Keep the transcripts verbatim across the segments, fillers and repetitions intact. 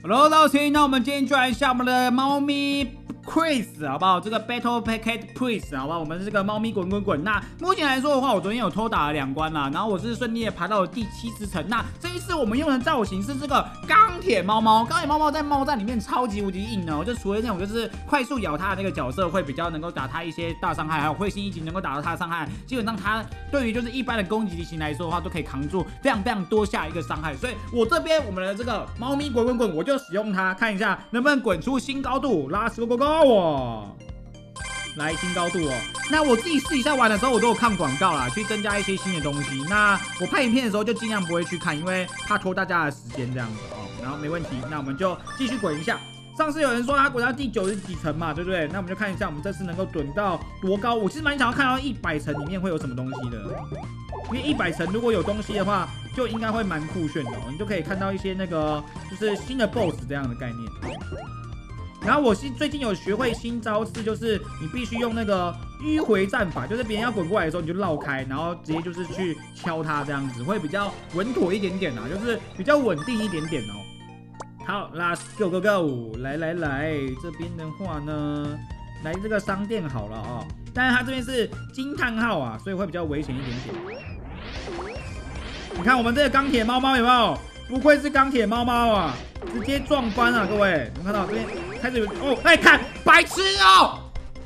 Hello， 大家好，那我们今天就来一下我们的猫咪 Quiz 好不好？这个 Battle Packet Quiz 好不好？我们这个猫咪滚滚滚。那目前来说的话，我昨天有偷打了两关啦，然后我是顺利的爬到了第七十层。那这一次我们用的造型是这个钢铁猫猫，钢铁猫猫在猫战里面超级无敌硬的，就除了那种就是快速咬它的那个角色会比较能够打它一些大伤害，还有会心一击能够打到它的伤害，基本上它对于就是一般的攻击型来说的话，都可以扛住非常非常多下一个伤害。所以我这边我们的这个猫咪滚滚滚，我就使用它，看一下能不能滚出新高度，拉死狗狗哦！来新高度哦。那我自己试一下玩的时候，我都有看广告啦，去增加一些新的东西。那我拍影片的时候就尽量不会去看，因为怕拖大家的时间这样子哦。然后没问题，那我们就继续滚一下。上次有人说他滚到第九十几层嘛，对不对？那我们就看一下我们这次能够滚到多高。我其实蛮想要看到一百层里面会有什么东西的，因为一百层如果有东西的话，就应该会蛮酷炫的哦。你就可以看到一些那个就是新的 boss 这样的概念。然后我最近有学会新招式，就是你必须用那个迂回战法，就是别人要滚过来的时候你就绕开，然后直接就是去敲它这样子，会比较稳妥一点点啊，就是比较稳定一点点哦。好 ，Let's go go go， 来来来，这边的话呢，来这个商店好了哦。但是它这边是惊叹号啊，所以会比较危险一点点。你看我们这个钢铁猫猫有没有？不愧是钢铁猫猫啊，直接撞翻啊！各位，有没有看到这边开始有哦？哎、欸，看白痴哦！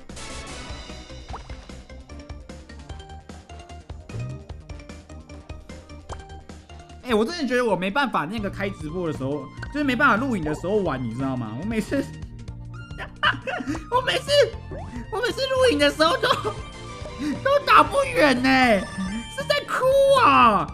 哎、欸，我真的觉得我没办法那个开直播的时候，就是没办法录影的时候玩，你知道吗？我每次，我每次，我每次录影的时候都都打不远呢、欸，是在哭啊！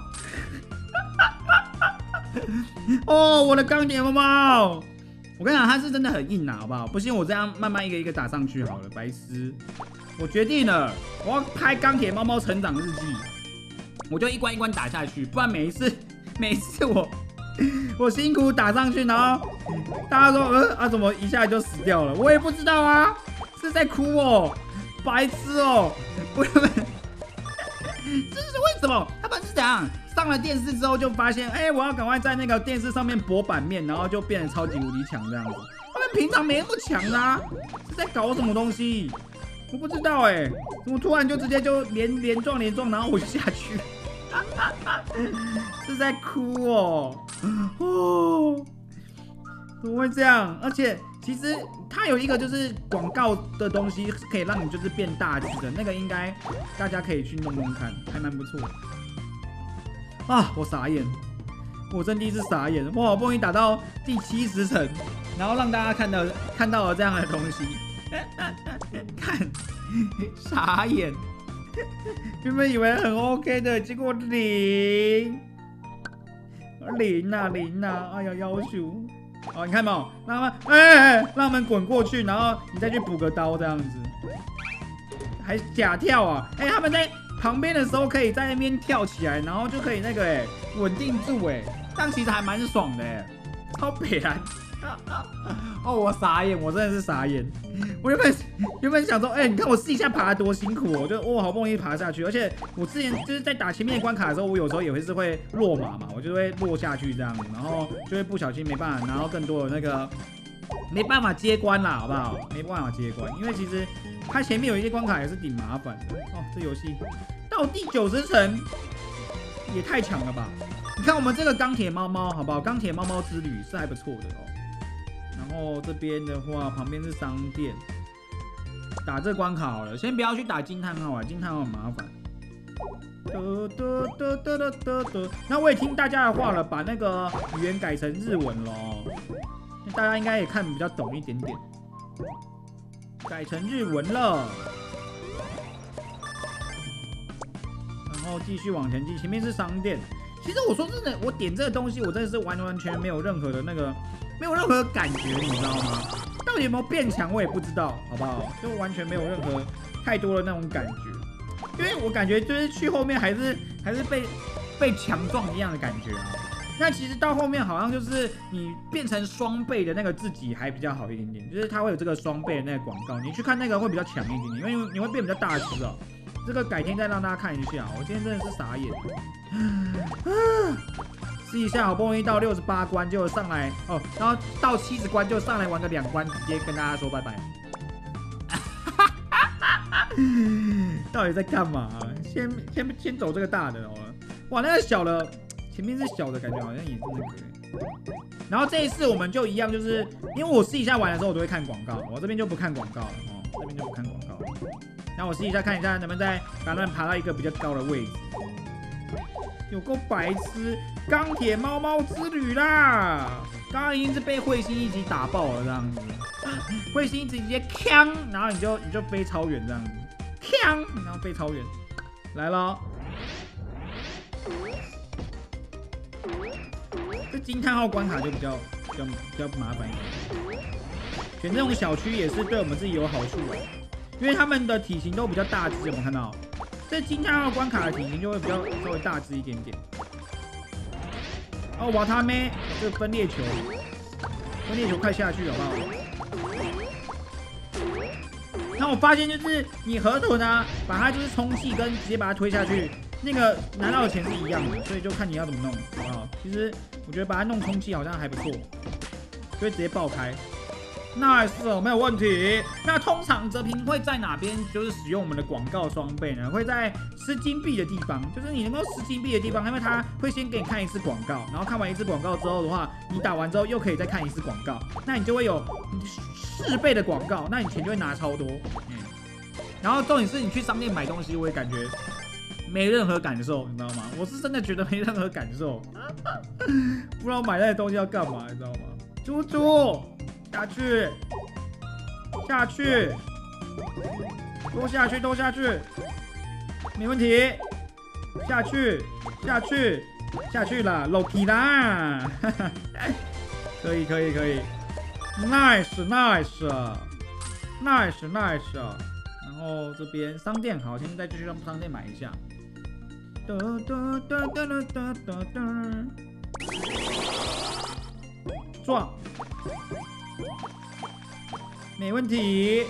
哦，我的钢铁猫猫，我跟你讲，它是真的很硬啊，好不好？不信我这样慢慢一个一个打上去好了，白痴！我决定了，我要拍钢铁猫猫成长日记，我就一关一关打下去，不然每一次每一次我我辛苦打上去，然后大家说，呃啊怎么一下就死掉了？我也不知道啊，是在哭哦，白痴哦！我们这是为什么？他们是怎样？上了电视之后就发现，哎、欸，我要赶快在那个电视上面博版面，然后就变得超级无敌强这样子。他们平常没那么强啊，是在搞什么东西？我不知道哎、欸，怎么突然就直接就连连撞连撞，然后我就下去，是在哭哦，哦，怎么会这样？而且其实它有一个就是广告的东西，是可以让你就是变大只的，那个应该大家可以去弄弄看，还蛮不错的。啊！我傻眼，我真第一次傻眼。我好不容易打到第七十层，然后让大家看到看到了这样的东西，看傻眼。原本以为很 OK 的，结果零零啊零啊！哎呀，要求哦，你看嘛，让他们哎、欸，让他们滚过去，然后你再去补个刀这样子，还假跳啊！哎、欸，他们在旁边的时候可以在那边跳起来，然后就可以那个哎稳定住哎，这样其实还蛮爽的哎，超北蓝。哦，我傻眼，我真的是傻眼。我原本原本想说，哎、欸，你看我试一下爬得多辛苦哦，我就哇好不容易爬下去，而且我之前就是在打前面的关卡的时候，我有时候也会是会落马嘛，我就会落下去这样，然后就会不小心没办法拿到更多的那个。没办法接关啦，好不好？没办法接关，因为其实它前面有一些关卡也是挺麻烦的哦。这游戏到第九十层也太强了吧！你看我们这个钢铁猫猫，好不好？钢铁猫猫之旅是还不错的哦。然后这边的话，旁边是商店，打这关卡好了，先不要去打惊叹号啊，惊叹号很麻烦。得得得得得得得，那我也听大家的话了，把那个语言改成日文咯。大家应该也看比较懂一点点，改成日文了，然后继续往前进，前面是商店。其实我说真的，我点这个东西，我真的是完完全没有任何的那个，没有任何的感觉，你知道吗？到底有没有变强，我也不知道，好不好？就完全没有任何太多的那种感觉，因为我感觉就是去后面还是还是被被强壮一样的感觉啊。那其实到后面好像就是你变成双倍的那个自己还比较好一点点，就是它会有这个双倍的那个广告，你去看那个会比较强一点点，因为你会变比较大只哦。这个改天再让大家看一下，我今天真的是傻眼， 试一下，好不容易到六十八关就上来哦，然后到七十关就上来玩个两关，直接跟大家说拜拜。到底在干嘛、啊？先先先走这个大的哦。哇，那个小的前面是小的，感觉好像也是那个。然后这一次我们就一样，就是因为我试一下玩的时候我都会看广告，我这边就不看广告了哦，这边就不看广告了。然后我试一下看一下能不能再把他们爬到一个比较高的位置。有够白痴！钢铁猫猫之旅啦！刚刚已经是被彗星一击打爆了这样子，彗星直接锵，然后你就你就飞超远这样子，锵，然后飞超远，来咯。这惊叹号关卡就比较比较比较麻烦一点，选这种小区也是对我们自己有好处的，因为他们的体型都比较大只，有没有看到？这惊叹号关卡的体型就会比较稍微大只一点点。哦，瓦他妹，这个分裂球，分裂球快下去好不好？然后我发现就是你河豚啊，把它就是充气跟直接把它推下去，那个拿到的钱是一样的，所以就看你要怎么弄，好不好？其实我觉得把它弄充气好像还不错，就会直接爆开。nice 哦，没有问题。那通常泽平会在哪边就是使用我们的广告双倍呢？会在吃金币的地方，就是你能够吃金币的地方，因为它会先给你看一次广告，然后看完一次广告之后的话，你打完之后又可以再看一次广告，那你就会有四倍的广告，那你钱就会拿超多。嗯，然后重点是你去商店买东西，我也感觉没任何感受，你知道吗？我是真的觉得没任何感受，不知道买那些东西要干嘛，你知道吗？猪猪。下去，下去，都下去，都下去，没问题。下去，下去，下去了 ，Loki 啦，可以，可以，可以 ，nice，nice，nice，nice。然后这边商店好，现在继续让商店买一下。哒哒哒哒哒哒哒，撞。没问题。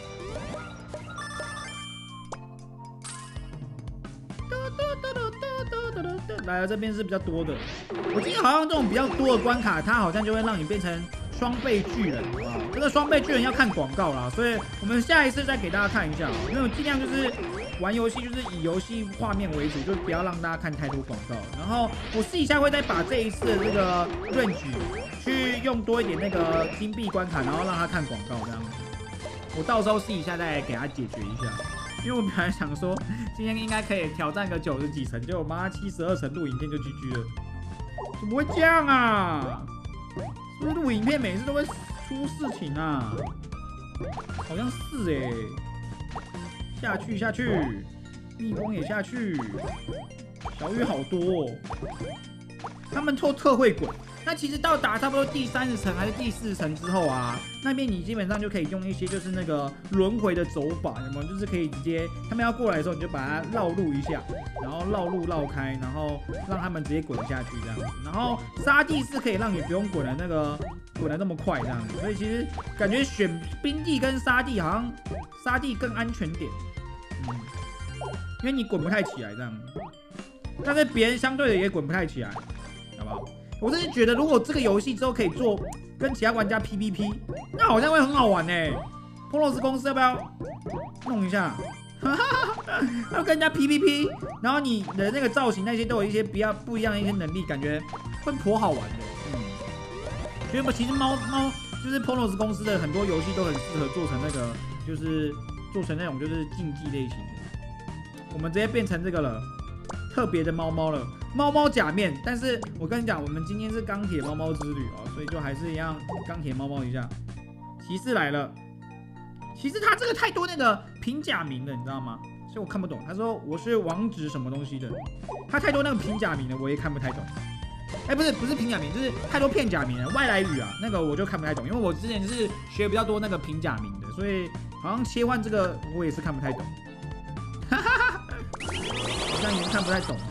来了，这边是比较多的。我记得好像这种比较多的关卡，它好像就会让你变成双倍巨人啊。这个双倍巨人要看广告啦，所以我们下一次再给大家看一下，因为我尽量就是玩游戏就是以游戏画面为主，就不要让大家看太多广告。然后我试一下会再把这一次的这个 range 去用多一点那个金币关卡，然后让他看广告这样子。我到时候试一下再给他解决一下，因为我本来想说今天应该可以挑战个九十几层，结果妈七十二层录影片就 G G 了，怎么会这样啊？是不是录影片每次都会出事情啊？好像是哎、欸。下去下去，蜜蜂也下去，小雨好多哦。他们特特会滚。那其实到达差不多第三十层还是第四十层之后啊，那边你基本上就可以用一些就是那个轮回的走法，有没有？就是可以直接他们要过来的时候，你就把它绕路一下，然后绕路绕开，然后让他们直接滚下去这样子。然后沙地是可以让你不用滚的那个滚的那么快这样子，所以其实感觉选冰地跟沙地好像沙地更安全点，嗯，因为你滚不太起来这样，但是别人相对的也滚不太起来，好不好？我真是觉得，如果这个游戏之后可以做跟其他玩家 P V P， 那好像会很好玩呢、欸。波洛斯公司要不要弄一下？要跟人家 P V P， 然后你的那个造型那些都有一些比较不一样的一些能力，感觉会颇好玩的。嗯，因为其实猫猫就是波洛斯公司的很多游戏都很适合做成那个，就是做成那种就是竞技类型的。我们直接变成这个了。特别的猫猫了，猫猫假面。但是我跟你讲，我们今天是钢铁猫猫之旅哦，所以就还是一样钢铁猫猫一下。骑士来了，其实他这个太多那个平假名了，你知道吗？所以我看不懂。他说我是王子什么东西的，他太多那个平假名了，我也看不太懂。哎、欸，不是不是平假名，就是太多片假名了，外来语啊，那个我就看不太懂，因为我之前是学比较多那个平假名的，所以好像切换这个我也是看不太懂。哈哈哈。好像你们看不太懂啊！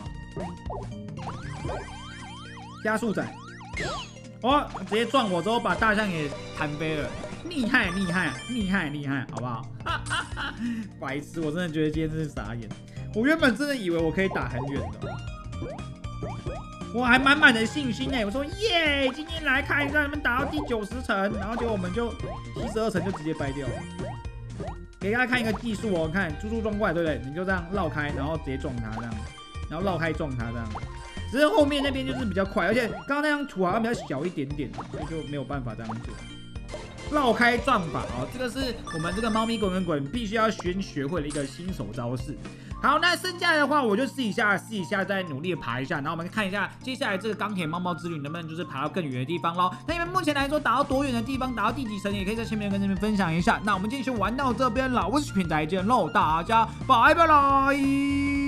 加速仔，哦，直接撞我之后把大象也弹飞了，厉害厉害厉害厉害，好不好？白痴，我真的觉得今天真是傻眼。我原本真的以为我可以打很远的， 我还满满的信心哎，我说耶，今天来看一下你们打到第九十层，然后结果我们就七十二层就直接掰掉了。给大家看一个技术哦，看猪猪撞过来，对不对？你就这样绕开，然后直接撞它这样，然后绕开撞它这样。只是后面那边就是比较快，而且刚刚那张图好像比较小一点点，所以就没有办法这样做。绕开撞法哦，这个是我们这个猫咪滚滚滚必须要先学会的一个新手招式。好，那剩下的话我就试一下，试一下，再努力的爬一下，然后我们看一下接下来这个钢铁猫猫之旅能不能就是爬到更远的地方咯。那你们目前来说打到多远的地方，打到第几层，也可以在下面跟你们分享一下。那我们今天就玩到这边了，我是品仔见喽，大家拜拜啦。